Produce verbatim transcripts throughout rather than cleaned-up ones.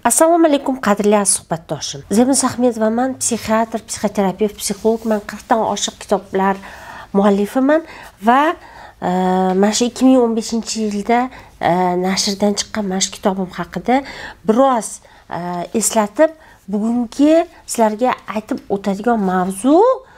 Assalomu alaykum qadrli suhbatdoshim. Zebin Ahmedova men psixiatr, psixoterapevt, psixologman, qirqdan oshiq kitoblar muallifiman va mana shu ikki ming o'n beshinchi yilda nashrdan chiqqan mana shu kitobim haqida biroz eslatib, bugungi sizlarga aytib o'tadigan mavzu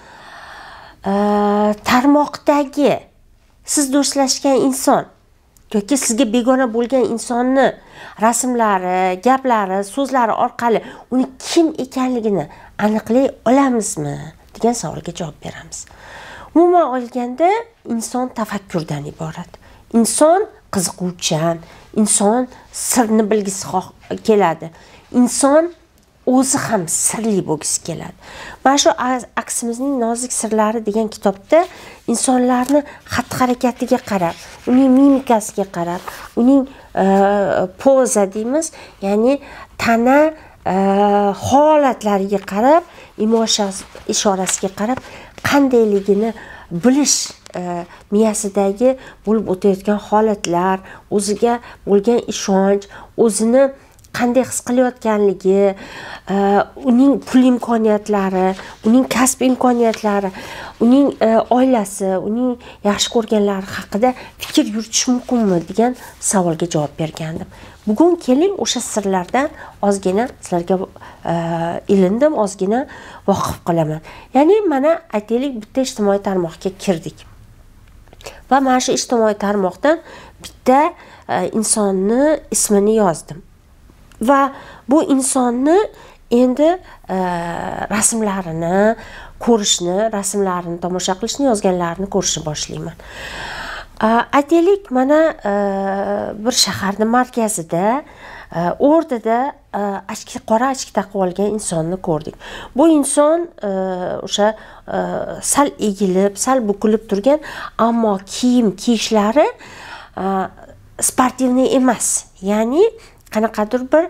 tarmoqdagi siz do'stlashgan inson yoki sizga begona bo'lgan insonni rasmlari, gaplari, so'zlari orqali uni kim ekanligini aniqlay olamizmi degan savolga javob beramiz. Umuman olganda inson tafakkurdan iborat. Inson qiziquvchan, inson sirni bilgisi keladi. Inson o'zi ham sirli bo'lgisi keladi. Mana shu aksimizning nozik sirlari degan kitobda insonlarni xatti-harakatiga qarab, uning mimikasiga qarab, uning poza deymiz, ya'ni tana holatlariga qarab, ishorasiga qarab qandayligini bilish miyasidagi bo'lib o'tayotgan holatlar, o'ziga bo'lgan ishonch, o'zini qanday his qilayotganligi, uning pul imkoniyatlari, uning kasb imkoniyatlari, uning oilasi, uning yaxshi ko'rganlari haqida fikr yuritish mumkinmi degan savolga javob bergandim. Bugun keling o'sha sirlardan ozgina sizlarga ilindim, ozgina voqif qilaman. Ya'ni mana aytaylik, bitta ijtimoiy tarmoqqa kirdik. Va mana shu ijtimoiy tarmoqdan bitta insonni ismini yozdim. Va bu insonni endi rasmlarini ko'rishni, rasmlarini tomosha qilishni, yozganlarini ko'rishni boshlayman. Aytaylik, mana bir shaharning markazida, o'rtada qora achki taqib olgan insonni ko'rdik. Bu inson o'sha sal egilib, sal bukilib turgan, ammo kiyim kiyishlari sportivniy emas. Ya'ni qanaqadir bir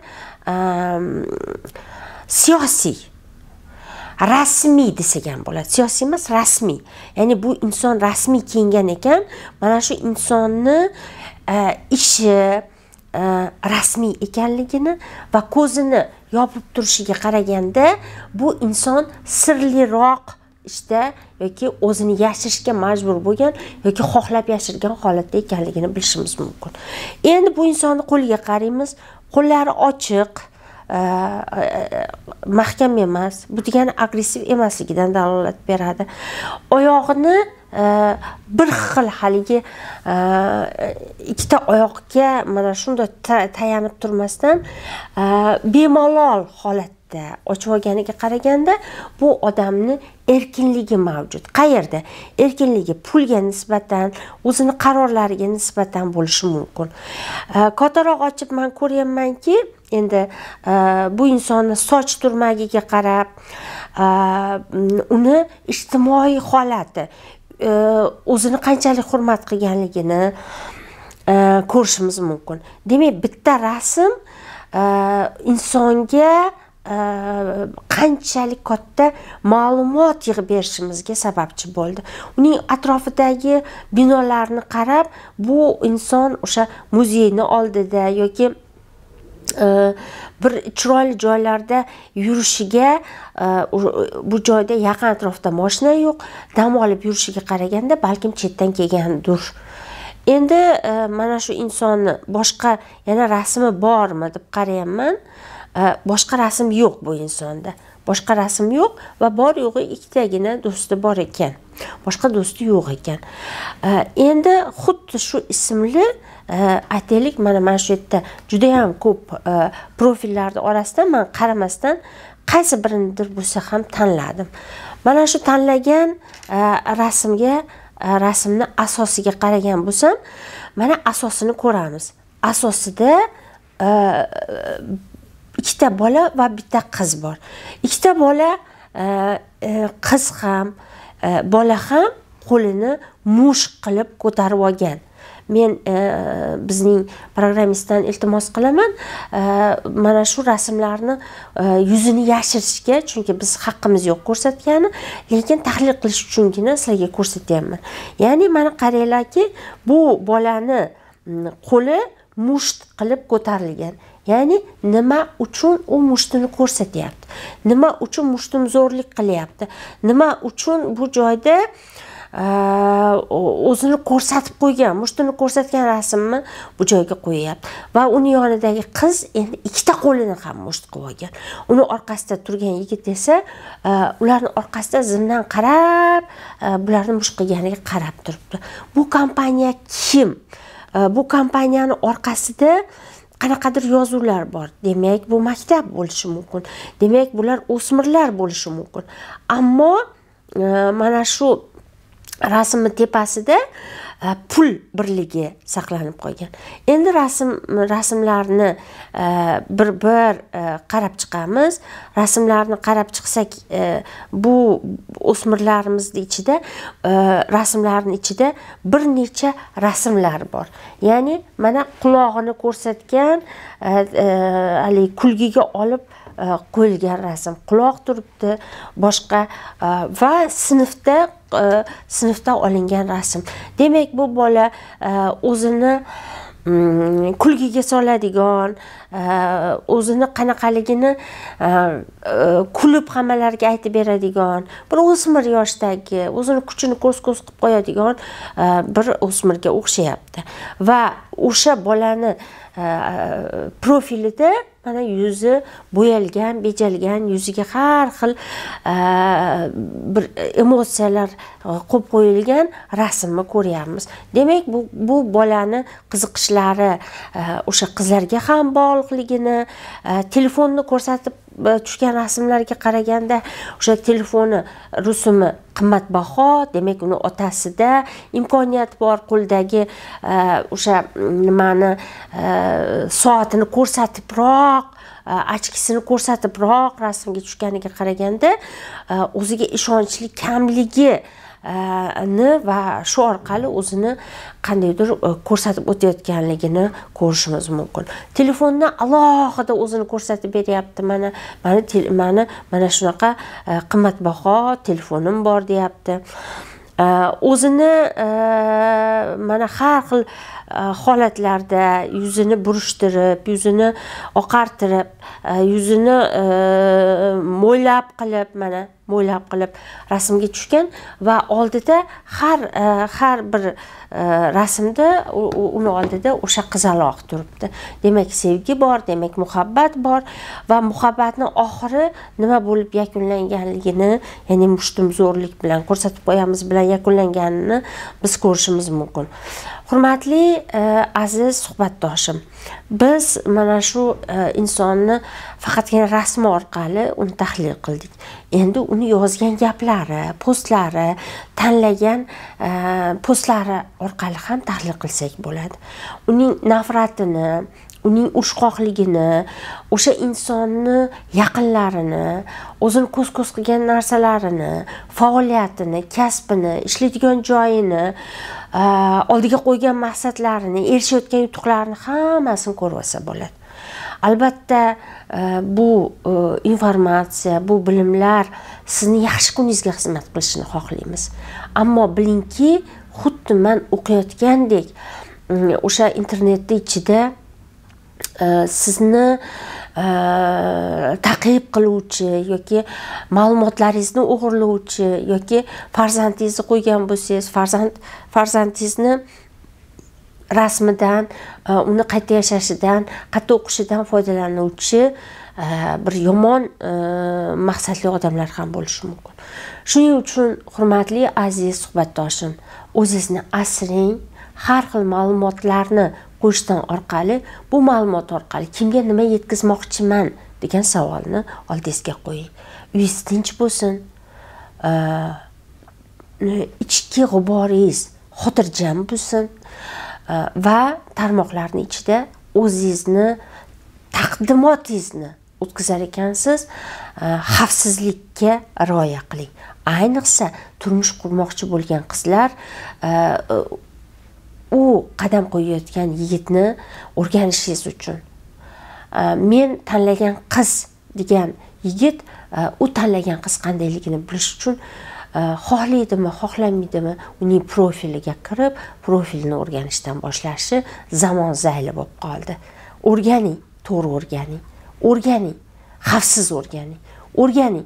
siyosiy, rasmiy desak ham bo'ladi. Siyosiy emas, rasmiy. Ya'ni bu inson rasmiy kiyingan ekan, mana shu insonni ishi rasmiy ekanligini va ko'zini yopib turishiga qaraganda bu inson sirliroq ishda yoki o'zini yashirishga majbur bo'lgan yoki xohlab yashirgan holatda ekanligini bilishimiz mumkin. Endi bu insonni qo'liga qaraymiz, qo'llari ochiq, mahkam emas, bu degani agressiv emasligidan dalolat beradi. Oyog'ini bir xil haligi ikkita oyoqqa mana shunday tayanib turmasdan bemalol holatda ochib olganiga qaraganda bu odamni erkinligi mavjud. Qayerda? Erkinligi pulga nisbatan, o'zini qarorlariga nisbatan bo'lishi mumkin. Kattaroq ochib men ko'ryapmanki, endi bu insonni soch turmagiga qarab, uni ijtimoiy holati, o'zini qanchalik hurmat qilganligini ko'rishimiz mumkin. Demak, bitta rasm insonga qanchalik katta ma'lumot yig'ib berishimizga sababchi bo'ldi. Uning atrofidagi binolarni qarab, bu inson o'sha muzeyni oldida yoki bir chiroyli joylarda yurishiga, bu joyda yaqin atrofda mashina yo'q, dam olib yurishiga qaraganda balkim chetdan kelgandir. Endi mana shu insonni boshqa yana rasmi bormi deb qarayapman. Boshqa rasm yo'q bu insonda. Boshqa rasm yo'q va bor yo'g'i ikkitagina do'sti bor ekan. Boshqa do'sti yo'q ekan. Endi xuddi shu ismli aytaylik, mana mana shu yerda juda ham ko'p profillarning orasidan men qaramasdan qaysi birinidir bo'lsa ham tanladim. Mana shu tanlagan rasmga, rasmni asosiga qaragan bo'lsam, mana asosini ko'ramiz. Asosida ikkita bola va bitta qiz bor. Ikkita bola, qiz ham, bola ham qo'lini mushk qilib ko'tarib olgan. Men bizning programmistdan iltimos qilaman, mana shu rasmlarni yuzini yashirishga, chunki biz haqqimiz yo'q ko'rsatgani, lekin tahlil qilish uchungina sizlarga ko'rsatyapman. Ya'ni mana qaranglarki, bu bolani qo'li musht qilib ko'tarilgan. Ya'ni nima uchun u mushtini ko'rsatyapti? Nima uchun mushtumzo'rlik qilyapti? Nima uchun bu joyda o'zini ko'rsatib qo'ygan, mushtini ko'rsatgan rasmni bu joyga qo'yapti va uni yonidagi qiz endi ikkita qo'lini ham musht qilib olgan. Uni orqasida turgan yigit esa ularning orqasida zimdan qarab, bularni musht qilganiga qarab turibdi. Bu kompaniya kim? Bu kompaniyani orqasida qanaqadir yozuvlar bor. Demak, bu maktab bo'lishi mumkin. Demak, bular o'smirlar bo'lishi mumkin. Ammo mana shu rasmni tepasida pul birligi saqlanib qolgan. Endi rasm rasmlarni bir-bir qarab chiqamiz. Rasmlarni qarab chiqsak, bu o'smirlarimizning ichida rasmlarning ichida bir necha rasmlar bor. Ya'ni mana qulog'ini ko'rsatgan, hali kulgiga olib qo'yilgan rasm, quloq turibdi, boshqa va sinfda sinfda olingan rasm. Demak, bu bola o'zini kulgiga soladigan, o'zini qanaqaligini kulib hammalarga aytib beradigan, bir o'smir yoshdagi, o'zini kuchini ko'z-ko'z qilib qo'yadigan bir o'smirga o'xshayapti. Va o'sha bolani profilida mana yuzi bo'yalgan, bejalgan, yuziga har xil bir emotsiyalar qo'yib qo'yilgan rasmni ko'ryapmiz. Demak, bu bu bolani qiziqishlari o'sha qizlarga ham bog'liqligini, telefonni ko'rsatib tushgan rasmlarga qaraganda o'sha telefoni rusumi qimmatbaho, demak uni otasida imkoniyat bor, qo'ldagi o'sha nimani soatini ko'rsatibroq, ochkisini ko'rsatibroq rasmga tushganiga qaraganda o'ziga ishonchli kamligi ni va shu orqali o'zini qandaydir ko'rsatib o'tayotganligini ko'rishimiz mumkin. Telefonni alohida o'zini ko'rsatib beryapti. Mana mani mana mana shunaqa qimmatbaho telefonim bor deyapti. O'zini mana har xil holatlarda yuzini burishtirib, yuzini oqartirib, yuzini mo'ylab qilib, mana mo'ylab qilib rasmga tushgan va oldida har har bir rasmda uni oldida o'sha qizaloq turibdi. Demak, sevgi bor, demak muhabbat bor va muhabbatning oxiri nima bo'lib yakunlanganligini, ya'ni mushtumzo'rlik bilan, ko'rsatib qo'yamiz bilan yakunlanganini biz ko'rishimiz mumkin. Hurmatli aziz suhbatdoshim, biz mana shu insonni faqatgina rasmi orqali uni tahlil qildik. Endi uni yozgan gaplari, postlari, tanlagan postlari orqali ham tahlil qilsak bo'ladi. Uning nafratini, uning urushqoqligini, o'sha insonni yaqinlarini, o'zini ko'z-ko'z qilgan narsalarini, faoliyatini, kasbini, ishlaydigan joyini, oldiga qo'ygan maqsadlarini, erishayotgan yutuqlarini hammasini ko'rib olsa bo'ladi. Albatta, bu informatsiya, bu bilimlar sizni yaxshi kuningizga xizmat qilishini xohlaymiz. Ammo bilingki, xuddi men o'qiyotgandek o'sha internetning ichida sizni taqib qiluvchi yoki ma'lumotlaringizni o'g'irlovchi yoki farzandingizni qo'ygan bo'lsangiz, farzand farzandingizni rasmidan, uni qayta yashashidan, qayta o'qishidan foydalanuvchi bir yomon maqsadli odamlar ham bo'lishi mumkin. Shuning uchun, hurmatli aziz suhbatdoshim, o'zingizni asring, har xil ma'lumotlarni qo'yishdan orqali, bu ma'lumot orqali kimga nima yetkazmoqchiman degan savolni oldingizga qo'ying. Uyingiz tinch bo'lsin, ichki g'uboringiz xotirjam bo'lsin va tarmoqlarning ichida o'zingizni taqdimotingizni o'tkazar ekansiz, xavfsizlikka rioya qiling. Ayniqsa turmush qurmoqchi bo'lgan qizlar u qadam qo'yayotgan yigitni o'rganishingiz uchun. Men tanlagan qiz degan yigit u tanlagan qiz qandayligini bilish uchun xohlaydimi, xohlamaydimi, uning profiliga kirib, profilni o'rganishdan boshlashi zamon zayli bo'lib qoldi. O'rganing, to'g'ri o'rganing. O'rganing, xavfsiz o'rganing. O'rganing.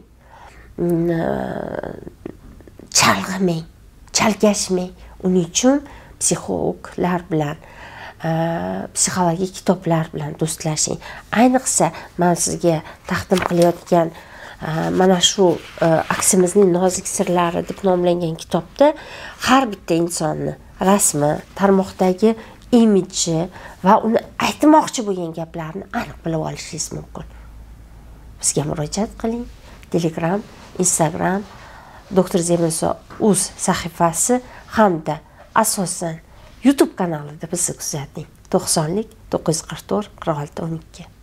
Chalg'imang, chalkashmang. Uning uchun psixologlar bilan, psixologik kitoblar bilan do'stlashing. Ayniqsa, men sizga taqdim qilayotgan mana shu aksimizning nozik sirlari deb nomlangan kitobda har bitta insonni rasmi, tarmoqdagi imidji va uni aytmoqchi bo'lgan gaplarni aniq bilib olishingiz mumkin. Bizga murojaat qiling. Telegram, Instagram, Doktor Zebinso uz sahifasi hamda asosan YouTube kanalida bizni kuzating. to'qsonlik to'qqiz yuz qirq to'rt qirq olti o'n ikki